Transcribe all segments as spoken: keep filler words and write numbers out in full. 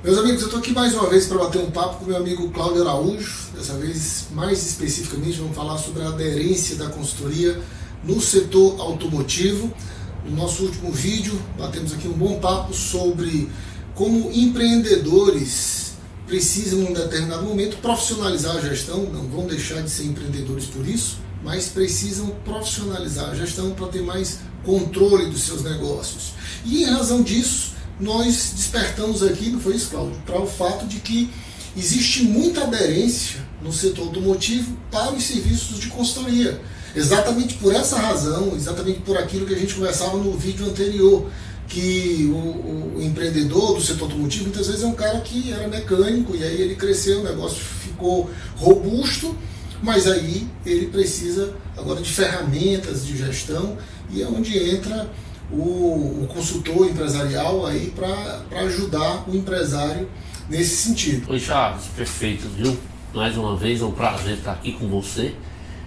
Meus amigos, eu estou aqui mais uma vez para bater um papo com meu amigo Cláudio Araújo. Dessa vez, mais especificamente, vamos falar sobre a aderência da consultoria no setor automotivo. No nosso último vídeo, batemos aqui um bom papo sobre como empreendedores precisam, em um determinado momento, profissionalizar a gestão. Não vão deixar de ser empreendedores por isso, mas precisam profissionalizar a gestão para ter mais controle dos seus negócios. E em razão disso, nós despertamos aqui, não foi isso, Cláudio, para o fato de que existe muita aderência no setor automotivo para os serviços de consultoria. Exatamente por essa razão, exatamente por aquilo que a gente conversava no vídeo anterior, que o, o empreendedor do setor automotivo muitas vezes é um cara que era mecânico e aí ele cresceu, o negócio ficou robusto, mas aí ele precisa agora de ferramentas de gestão e é onde entra o, o consultor empresarial aí para ajudar o empresário nesse sentido. Oi, Charles, perfeito, viu? Mais uma vez é um prazer estar aqui com você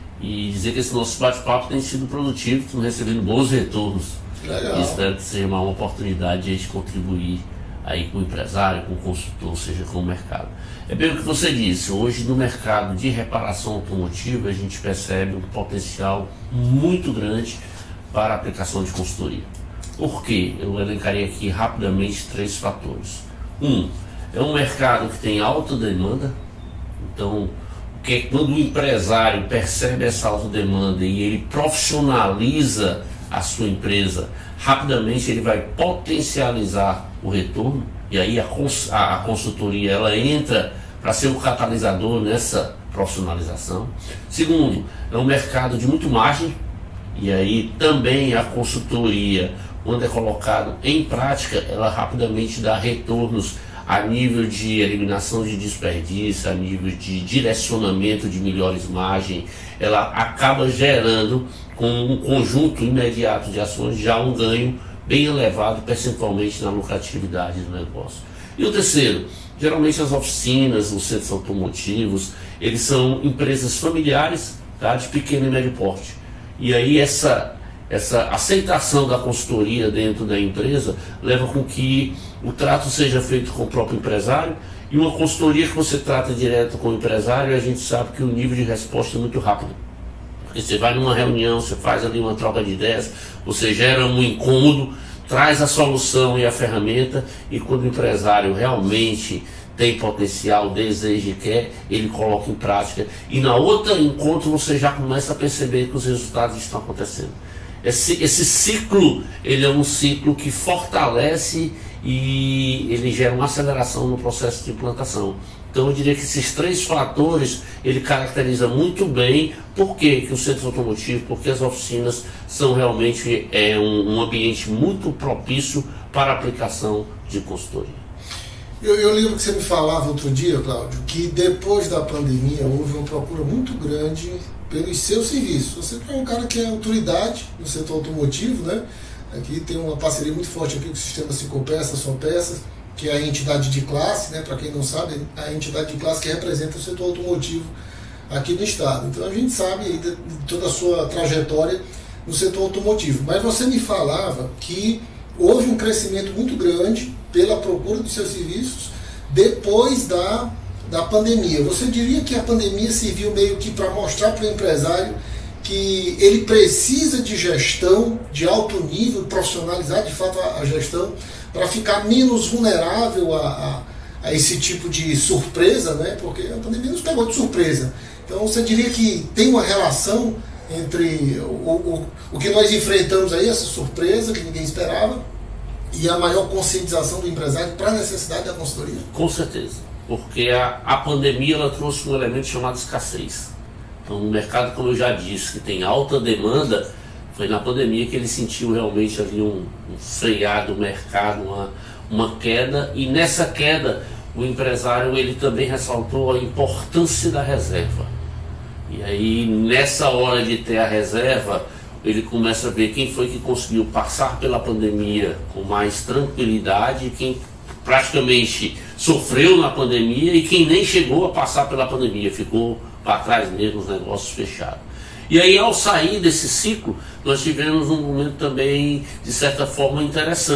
e dizer que esse nosso bate-papo tem sido produtivo, estamos recebendo bons retornos. Legal. E espero que seja uma oportunidade de contribuir aí com o empresário, com o consultor, seja com o mercado. É bem o que você disse, hoje no mercado de reparação automotiva a gente percebe um potencial muito grande para a aplicação de consultoria. Por quê? Eu elencarei aqui rapidamente três fatores. Um, é um mercado que tem alta demanda, então que é quando o empresário percebe essa alta demanda e ele profissionaliza a sua empresa, rapidamente ele vai potencializar o retorno e aí a, cons a consultoria ela entra para ser o catalisador nessa profissionalização. Segundo, é um mercado de muito margem e aí também a consultoria, quando é colocado em prática, ela rapidamente dá retornos a nível de eliminação de desperdício, a nível de direcionamento de melhores margens, ela acaba gerando com um conjunto imediato de ações já um ganho bem elevado percentualmente na lucratividade do negócio. E o terceiro, geralmente as oficinas, os centros automotivos, eles são empresas familiares, tá, de pequeno e médio porte. E aí essa Essa aceitação da consultoria dentro da empresa leva com que o trato seja feito com o próprio empresário e uma consultoria que você trata direto com o empresário, a gente sabe que o nível de resposta é muito rápido. Porque você vai numa reunião, você faz ali uma troca de ideias, você gera um incômodo, traz a solução e a ferramenta e quando o empresário realmente tem potencial, deseja e quer, ele coloca em prática e na outra encontro você já começa a perceber que os resultados estão acontecendo. Esse, esse ciclo, ele é um ciclo que fortalece e ele gera uma aceleração no processo de implantação. Então eu diria que esses três fatores, ele caracteriza muito bem por que que o centro automotivo, porque as oficinas são realmente é, um, um ambiente muito propício para a aplicação de consultoria. Eu, eu lembro que você me falava outro dia, Cláudio, que depois da pandemia houve uma procura muito grande pelos seus serviços. Você é um cara que é autoridade no setor automotivo, né? Aqui tem uma parceria muito forte aqui com o sistema Cinco Peças, São Peças, que é a entidade de classe, né? Para quem não sabe, a entidade de classe que representa o setor automotivo aqui no estado. Então a gente sabe aí de, de toda a sua trajetória no setor automotivo. Mas você me falava que houve um crescimento muito grande pela procura dos seus serviços depois da da pandemia. Você diria que a pandemia serviu meio que para mostrar para o empresário que ele precisa de gestão de alto nível, profissionalizar de fato a, a gestão, para ficar menos vulnerável a, a, a esse tipo de surpresa, né? Porque a pandemia nos pegou de surpresa. Então você diria que tem uma relação entre o, o, o que nós enfrentamos aí, essa surpresa que ninguém esperava, e a maior conscientização do empresário para a necessidade da consultoria? Com certeza. Porque a, a pandemia ela trouxe um elemento chamado escassez. Então, no mercado, como eu já disse, que tem alta demanda, foi na pandemia que ele sentiu realmente ali um, um frear do mercado, uma, uma queda, e nessa queda o empresário ele também ressaltou a importância da reserva. E aí, nessa hora de ter a reserva, ele começa a ver quem foi que conseguiu passar pela pandemia com mais tranquilidade, quem praticamente sofreu na pandemia e quem nem chegou a passar pela pandemia, ficou para trás mesmo, os negócios fechados. E aí, ao sair desse ciclo, nós tivemos um momento também, de certa forma, interessante,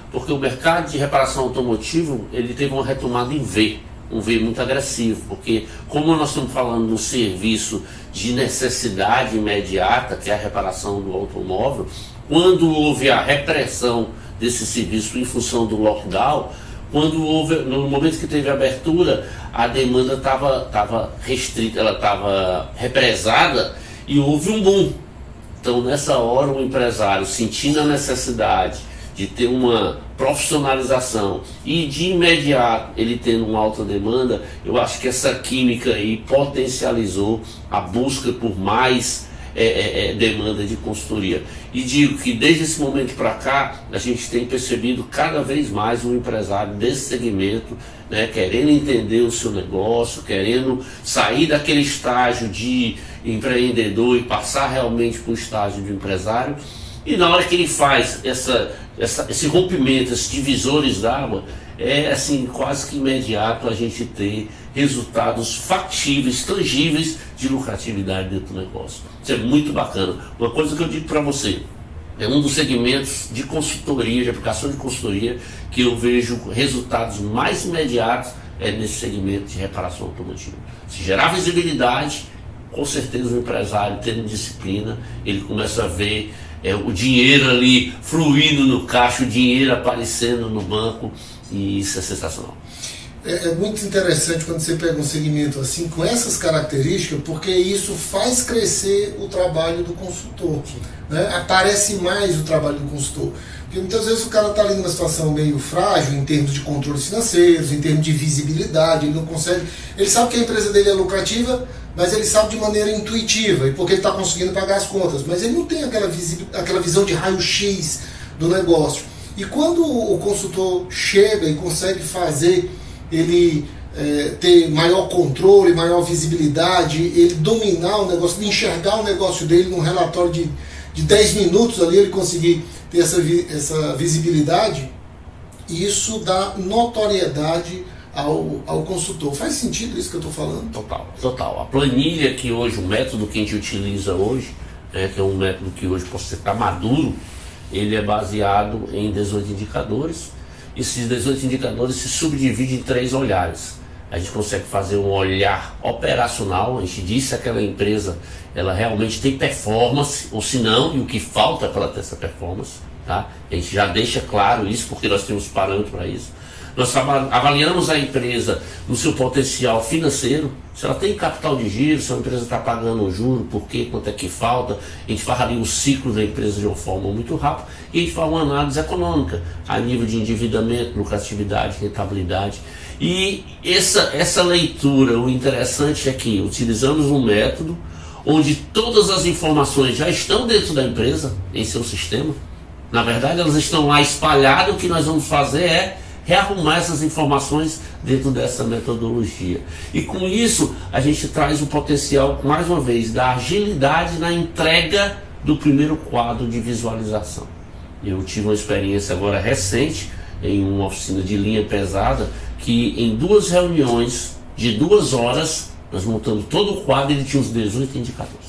porque o mercado de reparação automotiva ele teve uma retomada em V, um V muito agressivo, porque como nós estamos falando de um serviço de necessidade imediata, que é a reparação do automóvel, quando houve a repressão desse serviço em função do lockdown, quando houve, no momento que teve abertura, a demanda estava tava restrita, ela estava represada e houve um boom. Então nessa hora o empresário, sentindo a necessidade de ter uma profissionalização e de imediato ele tendo uma alta demanda, eu acho que essa química aí potencializou a busca por mais é, é, é, demanda de consultoria. E digo que desde esse momento para cá a gente tem percebido cada vez mais um empresário desse segmento, né, querendo entender o seu negócio, querendo sair daquele estágio de empreendedor e passar realmente para o estágio de empresário. E na hora que ele faz essa, essa, esse rompimento, esses divisores d'água, é assim quase que imediato a gente ter resultados factíveis, tangíveis de lucratividade dentro do negócio. Isso é muito bacana. Uma coisa que eu digo para você, é um dos segmentos de consultoria, de aplicação de consultoria, que eu vejo resultados mais imediatos é nesse segmento de reparação automotiva. Se gerar visibilidade, com certeza o empresário tendo disciplina, ele começa a ver É, o dinheiro ali fluindo no caixa, o dinheiro aparecendo no banco, e isso é sensacional. É, é muito interessante quando você pega um segmento assim, com essas características, porque isso faz crescer o trabalho do consultor, né? Aparece mais o trabalho do consultor. Porque muitas vezes o cara está ali numa situação meio frágil em termos de controles financeiros, em termos de visibilidade, ele não consegue. Ele sabe que a empresa dele é lucrativa, mas ele sabe de maneira intuitiva, e porque ele está conseguindo pagar as contas, mas ele não tem aquela, aquela visão de raio-x do negócio. E quando o consultor chega e consegue fazer ele é, ter maior controle, maior visibilidade, ele dominar o negócio, enxergar o negócio dele num relatório de, de dez minutos ali, ele conseguir ter essa, essa visibilidade, isso dá notoriedade Ao, ao consultor. Faz sentido isso que eu estou falando? Total, total. A planilha que hoje, o método que a gente utiliza hoje, né, que é um método que hoje pode estar maduro, ele é baseado em dezoito indicadores. Esses dezoito indicadores se subdividem em três olhares. A gente consegue fazer um olhar operacional, a gente diz se aquela empresa ela realmente tem performance, ou se não, e o que falta para ela ter essa performance. Tá? A gente já deixa claro isso, porque nós temos parâmetros para isso. Nós avaliamos a empresa no seu potencial financeiro, se ela tem capital de giro, se a empresa está pagando o juro, por quê, quanto é que falta. A gente faz ali o ciclo da empresa de uma forma muito rápida e a gente faz uma análise econômica, a nível de endividamento, lucratividade, rentabilidade. E essa, essa leitura, o interessante é que utilizamos um método onde todas as informações já estão dentro da empresa, em seu sistema. Na verdade, elas estão lá espalhadas. O que nós vamos fazer é rearrumar essas informações dentro dessa metodologia. E com isso, a gente traz o potencial, mais uma vez, da agilidade na entrega do primeiro quadro de visualização. Eu tive uma experiência agora recente, em uma oficina de linha pesada, que em duas reuniões de duas horas, nós montamos todo o quadro e ele tinha os dezoito indicadores.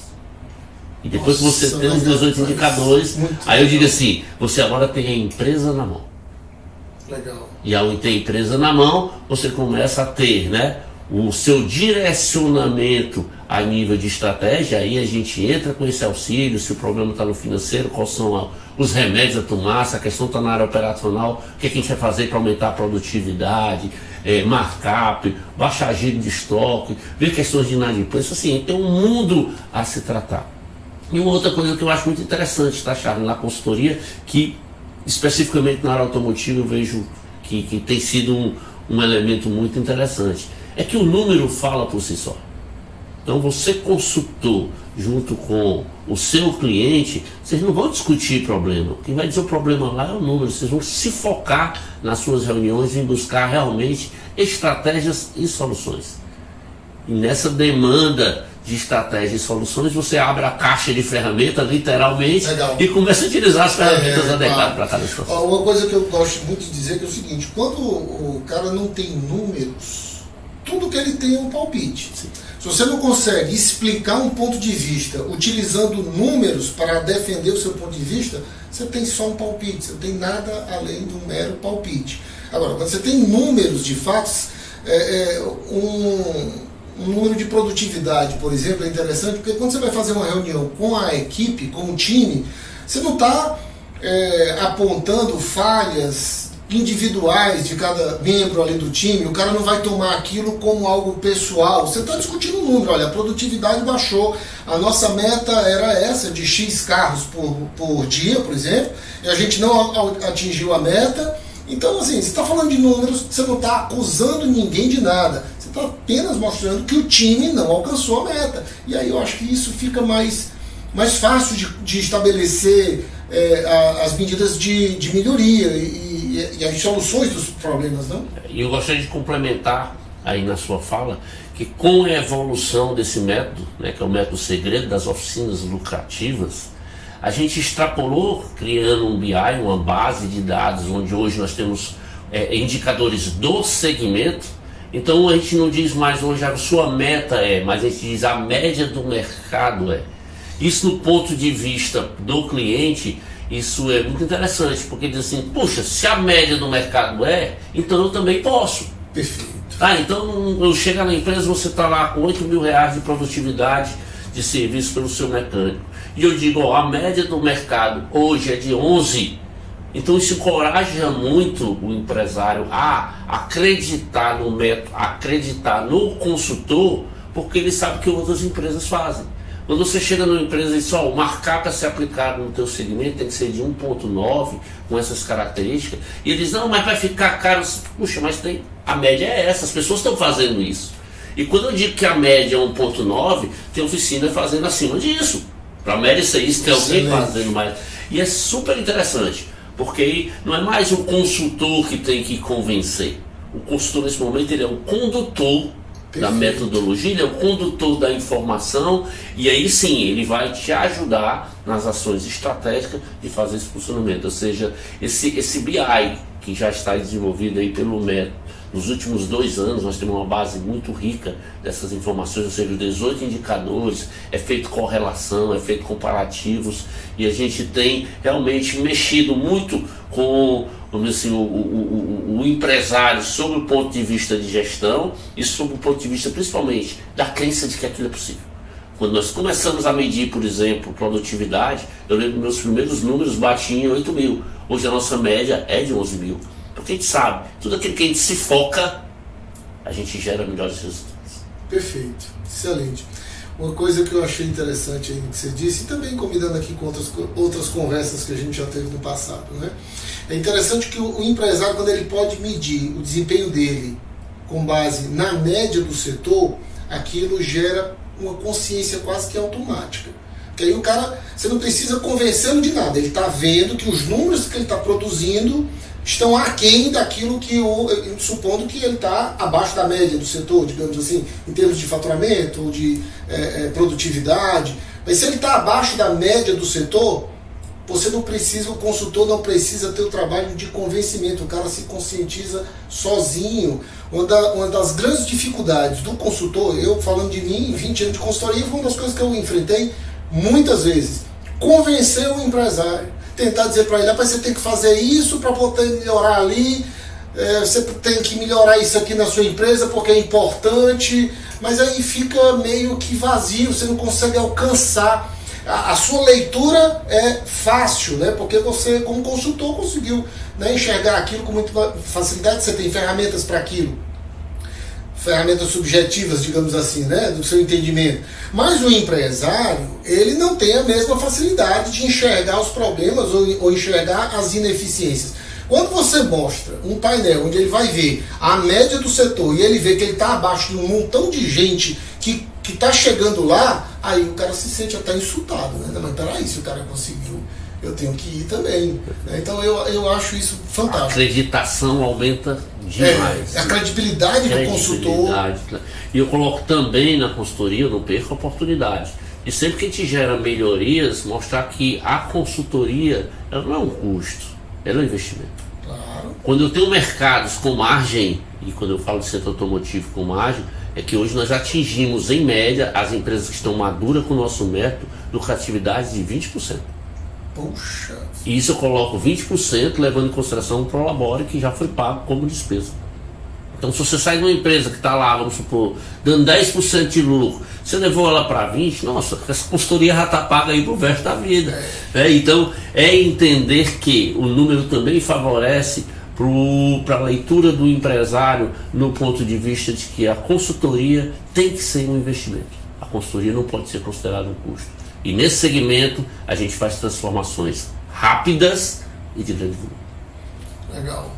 E depois Nossa, que você tem os dezoito indicadores, aí eu digo assim, você agora tem a empresa na mão. Legal. E ao ter a empresa na mão, você começa a ter, né, o seu direcionamento a nível de estratégia. Aí a gente entra com esse auxílio, se o problema está no financeiro, quais são os remédios a tomar, se a questão está na área operacional, o que, é que a gente vai fazer para aumentar a produtividade, é, markup, baixar giro de estoque, ver questões de inadimplência. Assim, tem um mundo a se tratar. E uma outra coisa que eu acho muito interessante, tá, Charles, na consultoria, que especificamente na área automotiva eu vejo que, que tem sido um, um elemento muito interessante, é que o número fala por si só. Então você consultor junto com o seu cliente, vocês não vão discutir problema. Quem vai dizer o problema lá é o número. Vocês vão se focar nas suas reuniões em buscar realmente estratégias e soluções. E nessa demanda de estratégias e soluções, você abre a caixa de ferramentas, literalmente, Legal. E começa a utilizar as ferramentas é, adequadas para cada situação. Uma coisa que eu gosto muito de dizer é, que é o seguinte: quando o cara não tem números, tudo mesmo que ele tenha um palpite. Sim. Se você não consegue explicar um ponto de vista utilizando números para defender o seu ponto de vista, você tem só um palpite, você não tem nada além de um mero palpite. Agora, quando você tem números de fatos, é, é, um, um número de produtividade, por exemplo, é interessante, porque quando você vai fazer uma reunião com a equipe, com o time, você não está é, apontando falhas individuais de cada membro ali do time, o cara não vai tomar aquilo como algo pessoal. Você está discutindo um número, olha, a produtividade baixou, a nossa meta era essa, de X carros por, por dia, por exemplo, e a gente não atingiu a meta. Então, assim, você está falando de números, você não está acusando ninguém de nada, você está apenas mostrando que o time não alcançou a meta. E aí eu acho que isso fica mais, mais fácil de, de estabelecer é, a, as medidas de, de melhoria e, e, e as soluções dos problemas, não? E eu gostaria de complementar aí na sua fala que com a evolução desse método, né, que é o método segredo das oficinas lucrativas, a gente extrapolou criando um B I, uma base de dados, onde hoje nós temos é, indicadores do segmento. Então a gente não diz mais hoje a sua meta é, mas a gente diz a média do mercado é. Isso do ponto de vista do cliente, isso é muito interessante, porque diz assim, puxa, se a média do mercado é, então eu também posso. Perfeito. Ah, então eu chego na empresa, você está lá com oito mil reais de produtividade de serviço pelo seu mecânico. E eu digo, ó, a média do mercado hoje é de onze. Então isso encoraja muito o empresário a acreditar no método, acreditar no consultor, porque ele sabe que outras empresas fazem. Quando você chega numa empresa e diz, ó, o markup a ser aplicado no teu segmento tem que ser de um ponto nove, com essas características, e ele diz, não, mas vai ficar caro. Puxa, mas tem, a média é essa, as pessoas estão fazendo isso. E quando eu digo que a média é um ponto nove, tem oficina fazendo acima disso. Para a média ser isso, tem alguém fazendo mais. E é super interessante, porque não é mais o consultor que tem que convencer. O consultor nesse momento ele é o condutor da metodologia, ele é o condutor da informação, e aí sim ele vai te ajudar nas ações estratégicas de fazer esse funcionamento. Ou seja, esse, esse B I que já está desenvolvido aí pelo método, nos últimos dois anos nós temos uma base muito rica dessas informações, ou seja, dezoito indicadores, é feito correlação, é feito comparativos, e a gente tem realmente mexido muito com, vamos dizer assim, o, o, o, o empresário sob o ponto de vista de gestão e sob o ponto de vista principalmente da crença de que aquilo é possível. Quando nós começamos a medir, por exemplo, produtividade, eu lembro que meus primeiros números batiam em oito mil, hoje a nossa média é de onze mil. Porque a gente sabe, tudo aquilo que a gente se foca, a gente gera melhores resultados. Perfeito, excelente. Uma coisa que eu achei interessante aí no que você disse, e também combinando aqui com outras, outras conversas que a gente já teve no passado, né? É interessante que o, o empresário, quando ele pode medir o desempenho dele com base na média do setor, aquilo gera uma consciência quase que automática. Porque aí o cara, você não precisa convencê-lo de nada, ele está vendo que os números que ele está produzindo estão aquém daquilo que, o, supondo que ele está abaixo da média do setor, digamos assim, em termos de faturamento ou de é, é, produtividade. Mas se ele está abaixo da média do setor, você não precisa, o consultor não precisa ter o trabalho de convencimento, o cara se conscientiza sozinho. Uma, da, uma das grandes dificuldades do consultor, eu falando de mim, vinte anos de consultoria, foi uma das coisas que eu enfrentei muitas vezes, convencer o empresário, tentar dizer para ele, rapaz, você tem que fazer isso para poder melhorar ali, é, você tem que melhorar isso aqui na sua empresa porque é importante, mas aí fica meio que vazio, você não consegue alcançar. A, a sua leitura é fácil, né? Porque você, como consultor, conseguiu, né, enxergar aquilo com muita facilidade, você tem ferramentas para aquilo. Ferramentas subjetivas, digamos assim, né, do seu entendimento. Mas o empresário, ele não tem a mesma facilidade de enxergar os problemas ou, ou enxergar as ineficiências. Quando você mostra um painel onde ele vai ver a média do setor e ele vê que ele está abaixo de um montão de gente que está chegando lá, aí o cara se sente até insultado, né? Mas peraí, se o cara conseguiu, eu tenho que ir também. Né? Então eu, eu acho isso fantástico. A acreditação aumenta demais. É, a credibilidade, credibilidade do consultor. E eu coloco também na consultoria, eu não perco a oportunidade. E sempre que a gente gera melhorias, mostrar que a consultoria ela não é um custo, ela é um investimento. Claro. Quando eu tenho mercados com margem, e quando eu falo de setor automotivo com margem, é que hoje nós atingimos, em média, as empresas que estão maduras com o nosso método, lucratividade de vinte por cento. Puxa. E isso eu coloco vinte por cento levando em consideração o Prolabore, que já foi pago como despesa. Então, se você sai de uma empresa que está lá, vamos supor, dando dez por cento de lucro, você levou ela para vinte por cento, nossa, essa consultoria já está paga aí para o resto da vida. É, então, é entender que o número também favorece para a leitura do empresário no ponto de vista de que a consultoria tem que ser um investimento. A consultoria não pode ser considerada um custo. E nesse segmento, a gente faz transformações rápidas e de grande volume. Legal.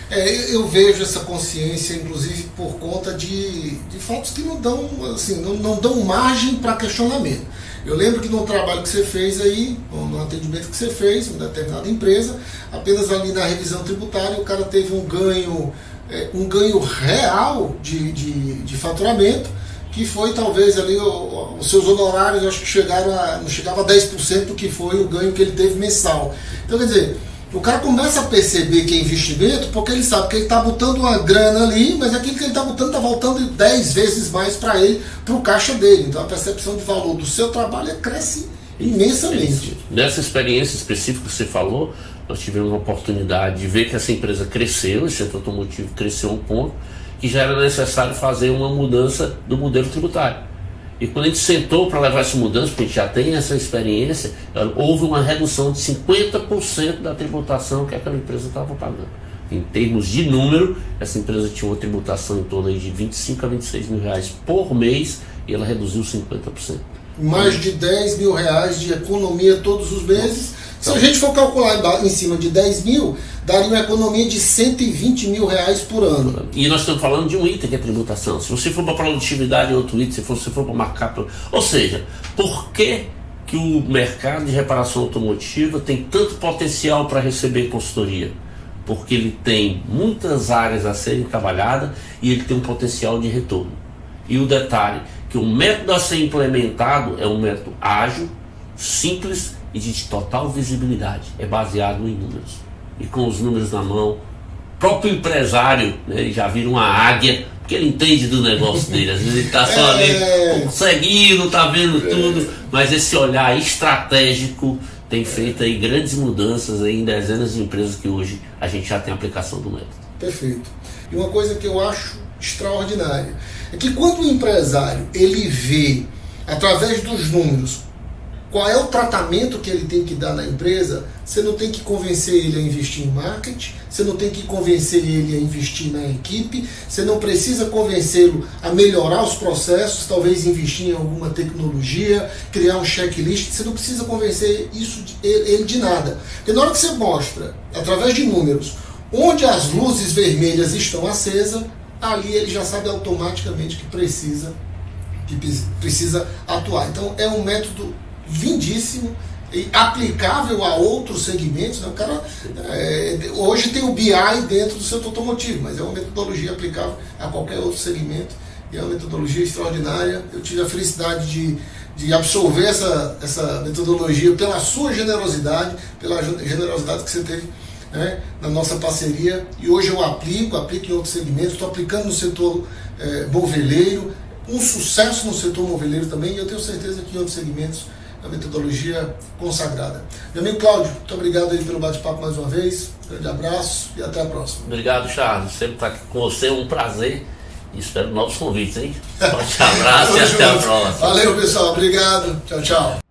É, eu vejo essa consciência, inclusive, por conta de, de fatos que não dão, assim, não, não dão margem para questionamento. Eu lembro que no trabalho que você fez aí, no atendimento que você fez em uma determinada empresa, apenas ali na revisão tributária, o cara teve um ganho, é, um ganho real de, de, de faturamento, que foi talvez ali o, os seus honorários, acho que chegaram a, não chegava a dez por cento do que foi o ganho que ele teve mensal. Então, quer dizer, o cara começa a perceber que é investimento porque ele sabe que ele está botando uma grana ali, mas aquilo que ele está botando está voltando dez vezes mais para ele, para o caixa dele. Então a percepção de valor do seu trabalho cresce imensamente. Nessa experiência específica que você falou, nós tivemos uma oportunidade de ver que essa empresa cresceu, esse setor automotivo cresceu a um ponto que já era necessário fazer uma mudança do modelo tributário. E quando a gente sentou para levar essa mudança, porque a gente já tem essa experiência, houve uma redução de cinquenta por cento da tributação que aquela empresa estava pagando. Em termos de número, essa empresa tinha uma tributação em torno de vinte e cinco a vinte e seis mil reais por mês e ela reduziu cinquenta por cento. Mais de dez mil reais de economia todos os meses. Se a gente for calcular em cima de dez mil, daria uma economia de cento e vinte mil reais por ano. E nós estamos falando de um item que é tributação. Se você for para produtividade, é outro item. Se você for para marcar... Ou seja, por que, que o mercado de reparação automotiva tem tanto potencial para receber consultoria? Porque ele tem muitas áreas a serem trabalhadas e ele tem um potencial de retorno. E o detalhe, que o método a ser implementado é um método ágil, simples e de total visibilidade. É baseado em números. E com os números na mão, o próprio empresário, né, ele já vira uma águia, porque ele entende do negócio dele. Às vezes ele está só ali conseguindo, está vendo tudo, mas esse olhar estratégico tem feito aí grandes mudanças aí em dezenas de empresas que hoje a gente já tem aplicação do método. Perfeito. E uma coisa que eu acho extraordinária é que quando o empresário ele vê, através dos números, qual é o tratamento que ele tem que dar na empresa, você não tem que convencer ele a investir em marketing, você não tem que convencer ele a investir na equipe, você não precisa convencê-lo a melhorar os processos, talvez investir em alguma tecnologia, criar um checklist, você não precisa convencer isso de, ele de nada. Porque na hora que você mostra, através de números, onde as luzes vermelhas estão acesas, ali ele já sabe automaticamente que precisa, que precisa atuar. Então é um método lindíssimo e aplicável a outros segmentos, né? O cara, é, hoje tem o B I dentro do setor automotivo, mas é uma metodologia aplicável a qualquer outro segmento e é uma metodologia extraordinária. Eu tive a felicidade de, de absorver essa, essa metodologia pela sua generosidade, pela generosidade que você teve, né, na nossa parceria, e hoje eu aplico, aplico em outros segmentos, estou aplicando no setor é, moveleiro, um sucesso no setor moveleiro também, e eu tenho certeza que em outros segmentos a metodologia consagrada. Meu amigo Cláudio, muito obrigado aí pelo bate-papo mais uma vez. Grande abraço e até a próxima. Obrigado, Charles. Sempre estar aqui com você é um prazer e espero novos convites, hein? Forte abraço e até a próxima. Valeu, pessoal. Obrigado. Tchau, tchau.